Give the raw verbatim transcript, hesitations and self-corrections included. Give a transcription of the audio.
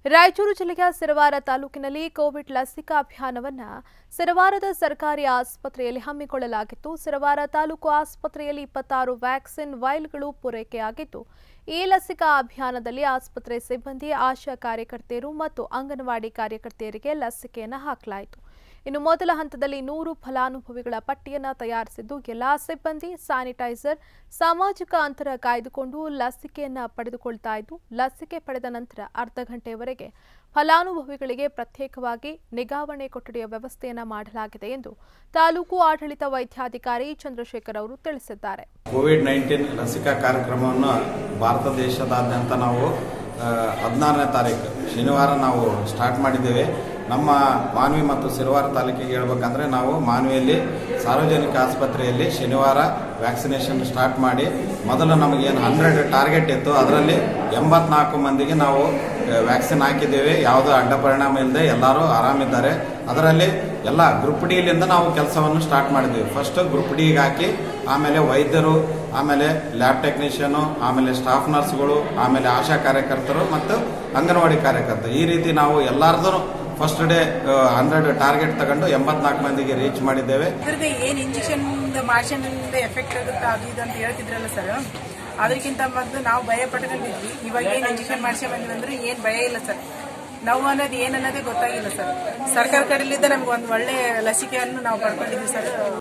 ರಾಯಚೂರು ಜಿಲ್ಲೆಯ ಸಿರವಾರ ತಾಲೂಕಿನಲ್ಲಿ ಕೋವಿಡ್ ಲಸಿಕಾ ಅಭಿಯಾನವನ್ನು ಸಿರವಾರದ ಸರ್ಕಾರಿ ಆಸ್ಪತ್ರೆಯಲ್ಲಿ ಹಮ್ಮಿಕೊಳ್ಳಲಾಗಿತ್ತು. ಸಿರವಾರ ತಾಲೂಕು ಆಸ್ಪತ್ರೆಯಲ್ಲಿ ಇಪ್ಪತ್ತಾರು ವ್ಯಾಕ್ಸಿನ್ ವೈಲ್ಗಳು ಪೂರೈಕೆಯಾಗಿದ್ದು, ಈ ಲಸಿಕಾ ಅಭಿಯಾನದಲ್ಲಿ ಆಸ್ಪತ್ರೆ ಸಿಬ್ಬಂದಿ, ಆಶಾ ಕಾರ್ಯಕರ್ತೆಯರು ಮತ್ತು ಅಂಗನವಾಡಿ ಕಾರ್ಯಕರ್ತೆಯರಿಗೆ ಲಸಿಕೆಯನ್ನು ಹಾಕಲಾಯಿತು. ಇನ್ನು ಮೊದಲ ಹಂತದಲ್ಲಿ ನೂರು ಫಲಾನುಭವಿಗಳ ಪಟ್ಟಿಯನ್ನು ತಯಾರಿಸಿದ್ದು, ಎಲ್ಲಾ ಸಿಬ್ಬಂದಿ ಸ್ಯಾನಿಟೈಸರ್, ಸಾಮಾಜಿಕ ಅಂತರ ಕಾಯ್ದುಕೊಂಡು ಲಸಿಕೆಯನ್ನು ಪಡೆದುಕೊಳ್ತಾ ಇದ್ದು, ಲಸಿಕೆ ಪಡೆದ ನಂತರ ಅರ್ಧ ಗಂಟೆಯವರೆಗೆ ಫಲಾನುಭವಿಗಳಿಗೆ ಪ್ರತ್ಯೇಕವಾಗಿ ನಿಗಾವಣೆ ಕೊಠಡಿಯ ವ್ಯವಸ್ಥೆಯನ್ನು ಮಾಡಲಾಗಿದೆ ಎಂದು ತಾಲೂಕು ಆಡಳಿತ ವೈದ್ಯಾಧಿಕಾರಿ ಚಂದ್ರಶೇಖರ್ ಅವರು ತಿಳಿಸಿದ್ದಾರೆ. ಕೋವಿಡ್ ನೈನ್ಟೀನ್ ಲಸಿಕಾ ಕಾರ್ಯಕ್ರಮವನ್ನು ಭಾರತ ದೇಶದಾದ್ಯಂತ ನಾವು ಹದಿನಾರನೇ ತಾರೀಕು ಶನಿವಾರ ನಾವು ಸ್ಟಾರ್ಟ್ ಮಾಡಿದ್ದೇವೆ. ನಮ್ಮ ಮಾನ್ವಿ ಮತ್ತು ಸಿರವಾರ ತಾಲೂಕಿಗೆ ಹೇಳ್ಬೇಕಂದ್ರೆ ನಾವು ಮಾನ್ವಿಯಲ್ಲಿ ಸಾರ್ವಜನಿಕ ಆಸ್ಪತ್ರೆಯಲ್ಲಿ ಶನಿವಾರ ವ್ಯಾಕ್ಸಿನೇಷನ್ ಸ್ಟಾರ್ಟ್ ಮಾಡಿ ಮೊದಲು ನಮಗೇನು ಹಂಡ್ರೆಡ್ ಟಾರ್ಗೆಟ್ ಇತ್ತು, ಅದರಲ್ಲಿ ಎಂಬತ್ನಾಲ್ಕು ಮಂದಿಗೆ ನಾವು ವ್ಯಾಕ್ಸಿನ್ ಹಾಕಿದ್ದೇವೆ. ಯಾವುದೋ ಅಡ್ಡ ಪರಿಣಾಮ ಇಲ್ಲದೆ ಎಲ್ಲರೂ ಆರಾಮಿದ್ದಾರೆ. ಅದರಲ್ಲಿ ಎಲ್ಲ ಗ್ರೂಪ್ ಡಿಲಿಂದ ನಾವು ಕೆಲಸವನ್ನು ಸ್ಟಾರ್ಟ್ ಮಾಡಿದ್ದೀವಿ. ಫಸ್ಟ್ ಗ್ರೂಪ್ ಡಿಗೆ ಹಾಕಿ, ಆಮೇಲೆ ವೈದ್ಯರು, ಆಮೇಲೆ ಲ್ಯಾಬ್ ಟೆಕ್ನಿಷಿಯನು, ಆಮೇಲೆ ಸ್ಟಾಫ್ ನರ್ಸ್ಗಳು, ಆಮೇಲೆ ಆಶಾ ಕಾರ್ಯಕರ್ತರು ಮತ್ತು ಅಂಗನವಾಡಿ ಕಾರ್ಯಕರ್ತರು, ಈ ರೀತಿ ನಾವು ಎಲ್ಲಾರ್ದು ಫಸ್ಟ್ ಡೇ ಹಂಡ್ರೆಡ್ ಟಾರ್ಗೆಟ್ ತಗೊಂಡು ಎಂಬತ್ನಾಲ್ಕು ಮಂದಿಗೆ ರೀಚ್ ಮಾಡಿದ್ದೇವೆ. ಏನ್ ಇಂಜೆಕ್ಷನ್ ಮಾಡ್ಸೋದ್ರಿಂದ ಎಫೆಕ್ಟ್ ಆಗುತ್ತೆ ಅದು ಇದು ಅಂತ ಹೇಳ್ತಿದ್ರಲ್ಲ ಸರ್, ಅದಕ್ಕಿಂತ ಮೊದಲು ನಾವು ಭಯ ಪಟ್ಕೊಂಡಿದ್ವಿ. ಇವಾಗ ಏನ್ ಇಂಜೆಕ್ಷನ್ ಮಾಡ್ಸಿ ಬಂದ್ರಂದ್ರೆ ಏನ್ ಭಯ ಇಲ್ಲ ಸರ್. ನೋವು ಅನ್ನೋದು ಏನನ್ನೋದೇ ಗೊತ್ತಾಗಿಲ್ಲ ಸರ್. ಸರ್ಕಾರ ಕಡೆಯಿಂದ ನಮ್ಗೆ ಒಂದು ಒಳ್ಳೆ ಲಸಿಕೆಯನ್ನು ನಾವು ಪಡ್ಕೊಂಡಿದ್ವಿ ಸರ್.